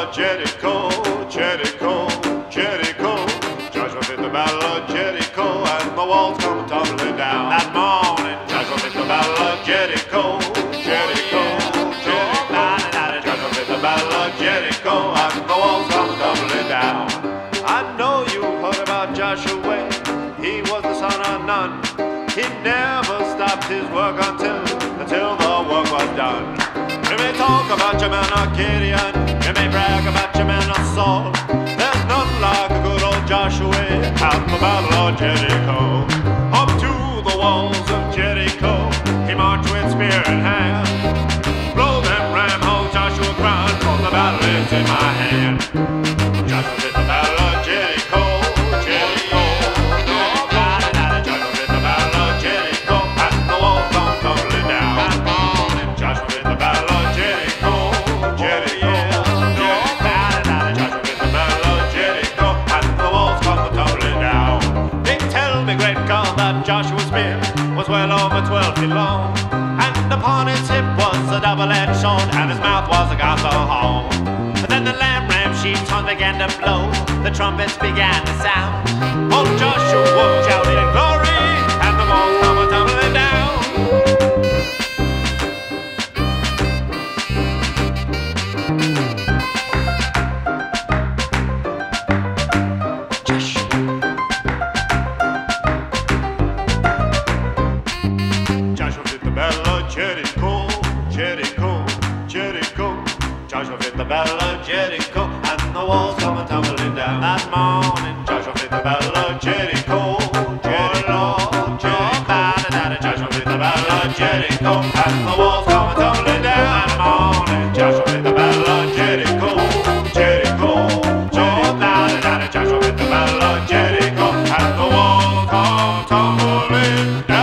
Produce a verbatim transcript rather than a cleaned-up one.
of Jericho, Jericho, Jericho. Joshua hit the battle of Jericho, and the walls come tumbling down. That morning, Joshua hit the battle of Jericho, Jericho, Jericho. Joshua hit the battle of Jericho, and the walls come tumbling down. I know you've heard about Joshua. He was the son of Nun. He never stopped his work until, until the work was done. You may talk about your man of Gideon, you may brag about your man of Saul. There's none like a good old Joshua out in the battle of Jericho. Up to the walls of Jericho, he marched with spear in hand. Blow them ram holes, Joshua cried, for the battle is in my hand. Joshua did the battle of Jericho, Jericho. Joshua did the battle of Jericho, and the walls come tumbling down. That morning, Joshua did the battle of Jericho, Jericho. Joshua did the battle of Jericho, and the walls come tumbling down. They tell me, great God, that Joshua's spear was well over twelve feet long, and upon his hip was a double-edged sword, and his mouth was a gospel horn. And then the lamb ram sheep's horn began to blow, the trumpets began to sound. Old Joshua shouted in glory, and the walls come tumbling down. Joshua did the battle of Jericho, Jericho, Jericho. Joshua did the battle of Jericho, and the walls come tumbling down. That morning, Joshua did the battle of Jericho, Jericho, Jericho. Joshua did the battle of Jericho, and the walls come tumbling down. That morning, Joshua did the battle of Jericho, Jericho, Jericho. Joshua did the battle of Jericho, and the walls come tumbling down.